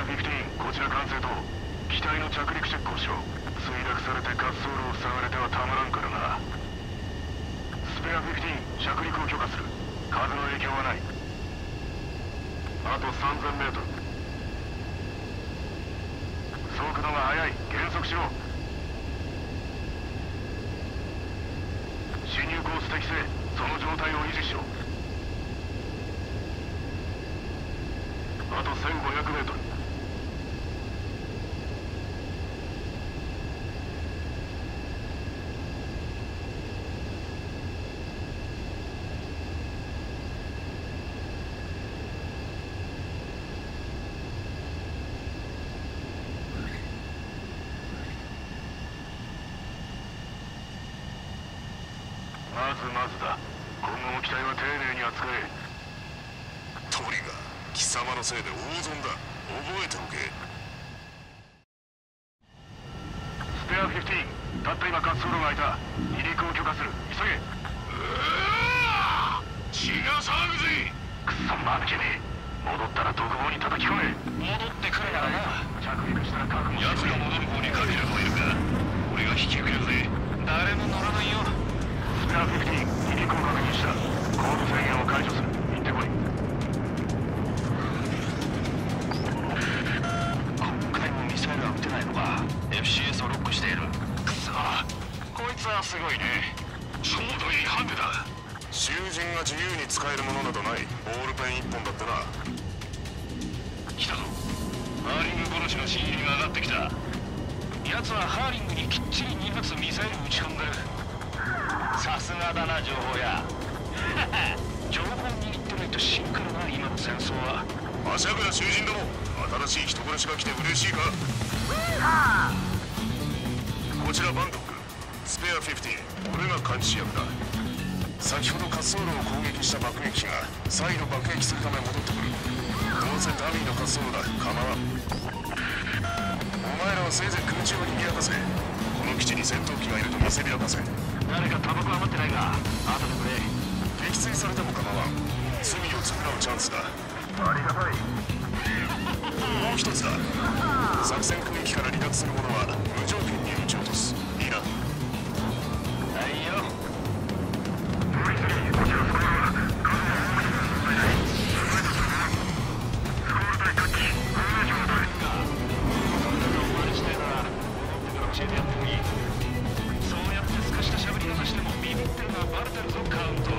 ア15、こちら管制塔。機体の着陸チェックをしろ。墜落されて滑走路を塞がれてはたまらんからな。スペア15、着陸を許可する。風の影響はない。あと3000メートル。速度が速い。減速しろ。進入コース適正。その状態を維持しろ。あと1500メートル。まずだ。今後も機体は丁寧に扱え。 トリガー、貴様のせいで大損だ。覚えておけ。 スペア15、たった今滑走路が開いた。離陸を許可する。急げ。 血が騒ぐぜ。 くっそまぬけねえ。戻ったら独房に叩き込め。 戻ってくるならな。 着陸したら覚悟しろ。 奴が戻る方にかける子いるか。俺が引き受けるぜ。 誰も乗らないよ。 スペア15、離陸を確認した。コード制限を解除する。行ってこい。 今回もミサイルは撃てないのか。 FCS をロックしている。くそ、こいつはすごいね。 ちょうどいいハンデだ。囚人が自由に使えるものなどない。ボールペン1本だってな。 来たぞ。ハーリング殺しの新入りが上がってきた。奴はハーリングにきっちり2発ミサイル撃ち込んでる。さすがだな、情報屋。情報握ってないと死ぬからな、今の戦争は。 朝倉囚人ども、新しい人殺しが来て嬉しいか。こちらバンドック、スペア15、俺が監視役だ。先ほど滑走路を攻撃した爆撃機が再度爆撃するため戻ってくる。どうせダミーの滑走路だ、構わん。お前らはせいぜい空中を賑やかせ。この基地に戦闘機がいると見せびらかせ。 誰かタバコ余ってないか。後でくれ。 撃墜されても構わん。罪を償うチャンスだ。 ありがたい。 もう一つだ。作戦区域から離脱する者は無条件に撃ち落とす。いいな。 はいよ。 こちらそれは教えてやってもいい。そうやってすかしたしゃべり方してもビビってるのはバレてるぞ、カウント。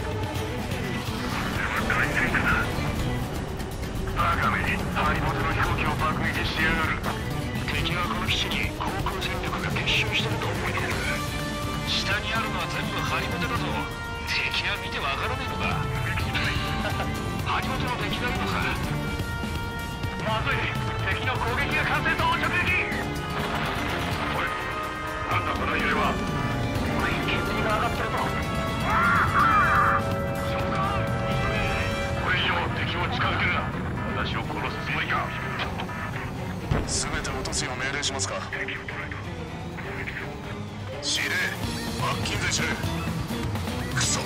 バカめ、ハリボテの飛行機を爆撃してやがる。敵はこの基地に航空戦力が結集してると思い込んでる。下にあるのは全部ハリボテだぞ。敵は見てわからねえのか。ハリボテの敵がいるのさ。まずい、敵の攻撃が完成到直撃。なんだこの揺れは。煙が上がってるぞ。そうか、これ以上敵を近づけるな。私を殺すつもりか。 全て落とすよう命令しますか。司令、マッキンゼ司令。クソ。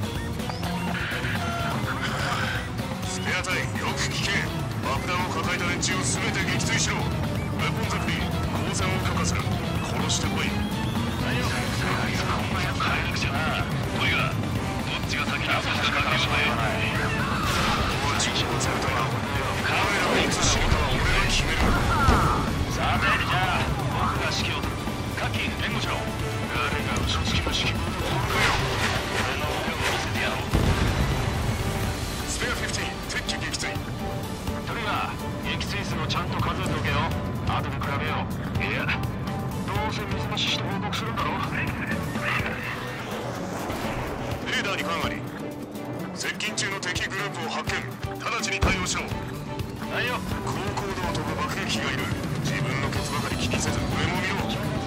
スペア隊、よく聞け。爆弾を抱えた連中を全て撃墜しろ。ウェポンゼプリン、交戦を許可する。殺してこい。 何を帰りなくちゃな。 トリガー、どっちが先に落としたか決めろ。ここは地域のゼルトが彼らがいつ死ぬかは俺が決める。 さて、じゃあ僕が指揮を取る。カッキー、援護しろ。 誰が嘘つきの指揮を取るのよ。 俺の腕を見せてやろう。 スペア15、敵機撃墜。 トリガー、撃墜数をちゃんと数えておけよ。後で比べよう。いや、どうせ水増しして報告するんだろ。 レーダーに管あり。接近中の敵グループを発見。直ちに対応しろ。 はいよ。 高高度を飛ぶ爆撃機がいる。自分のケツばかり気にせず上も見ろ。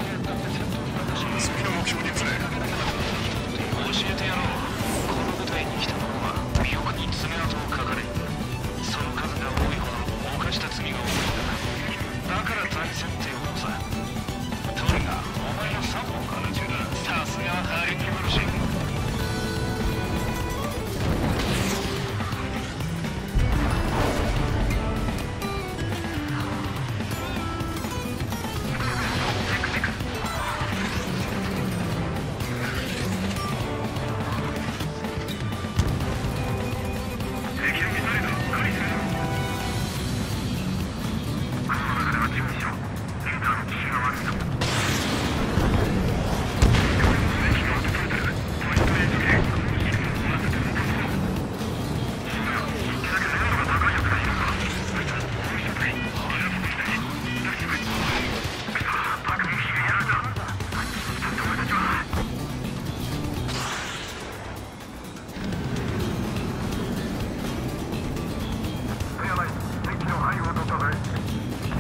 次の目標に移れ。 教えてやろう。この部隊に来た者は尾翼に爪痕をかかれ。その数が多いほど犯した罪が多いんだ。だから大戦って呼ぶのさ。トリガー、お前の3本かな中だ。さすがハリング殺し。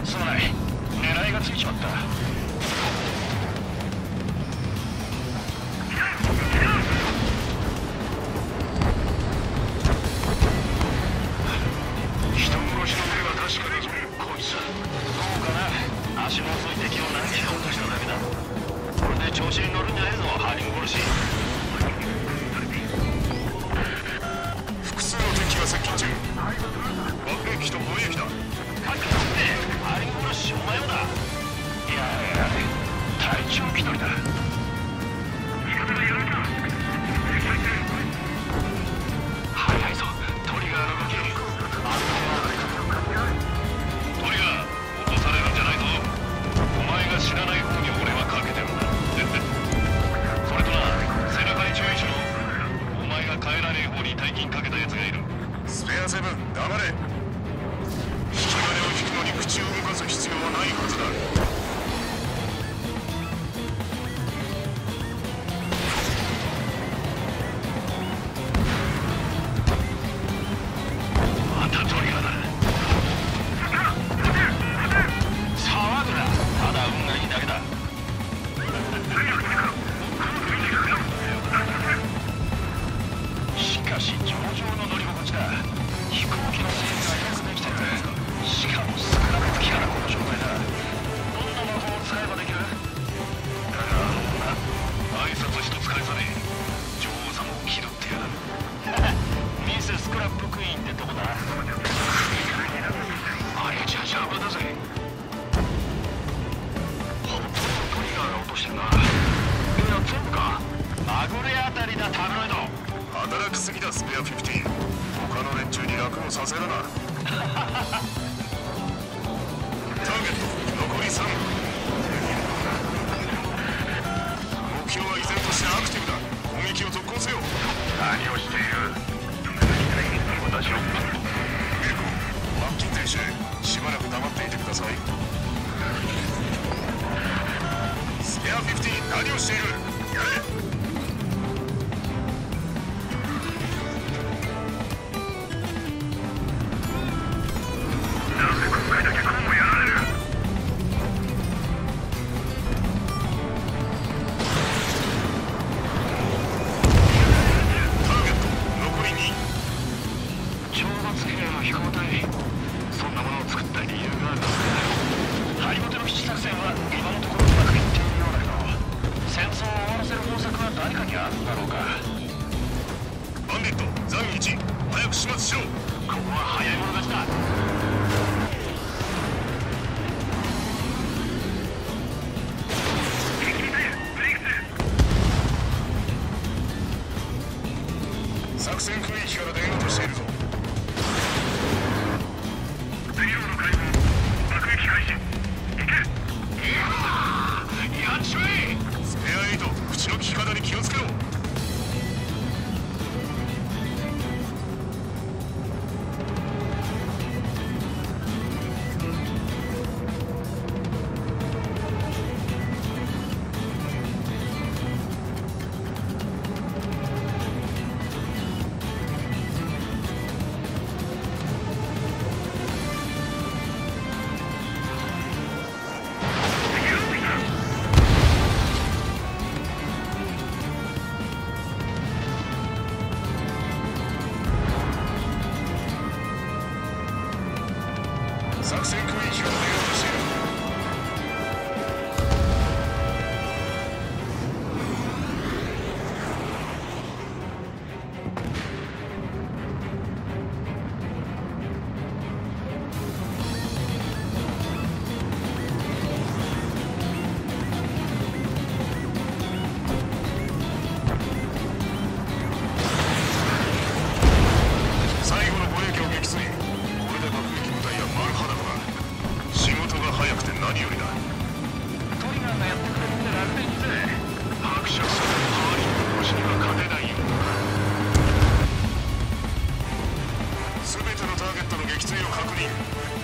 すまない、狙いがついちまった。人殺しの目は確かだぞ、こいつ。そうかな、足の遅い敵を何人か落としただけだ。これで調子に乗るんじゃねえぞ、ハリン殺し。 複数の敵が接近中。爆撃機と護衛機だ。 かっこってハリン殺しお前もだ。いやいや、隊長気取りだ。早いぞ、トリガーの動き。トリガー、落とされるんじゃないぞ。お前が知らない方に俺はかけてるんだ。それとな、背中に注意しろ。お前が帰らねえ方に大金かけた奴がいる。 スペア7、黙れ。引き金を引くのに口を動かす必要はないはずだ。 またトリガーだ。騒ぐな、ただ運がいいだけだ。しかし上々の乗り心地だ。飛行機の整備がよくできてる。しかも少なく機からこの状態だ。どんな魔法を使えばできる？だが挨拶一つ返さねえ。女王様を気取ってやがる。ミセスクラップクイーンってとこだ。あれじゃ邪魔だぜ。ほとんどトリガーが落としてるな。いや、全部か。まぐれあたりだ、タブロイド。 働きすぎだ、スペア15。他の連中に楽をさせるな。ターゲット残り3。目標は依然としてアクティブだ。攻撃を続行せよ。 何をしている？私を。 マッキン選手、しばらく黙っていてください。スペア15、何をしている？やれ。作戦区域から出ようとしているぞ。 次郎の海軍、爆撃開始。行け。やっちまえ。 スペア8、口の利き方に気をつけろ。作戦区域から出ようとしている。最後の護衛機を撃墜。これで爆撃部隊は丸裸だ。仕事が早くて何よりだ。 トリガーがやってくれるんで楽でいいぜ。 伯爵さん、ハーリンの殺しには勝てないよ。全てのターゲットの撃墜を確認。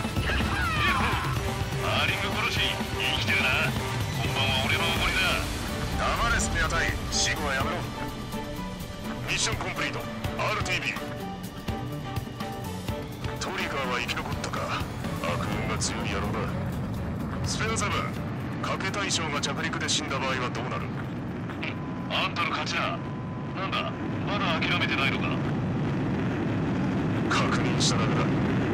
ハーリング殺し、生きてるな。今晩は俺のおごりだ。 黙れスペア隊、死後はやめろ。ミッションコンプリート、RTB。トリガーは生き残ったか。悪運が強い野郎だ。 スペアセブン、賭け対象が着陸で死んだ場合はどうなる？ あんたの勝ちだ。なんだ、まだ諦めてないのか？ 確認しただけだ。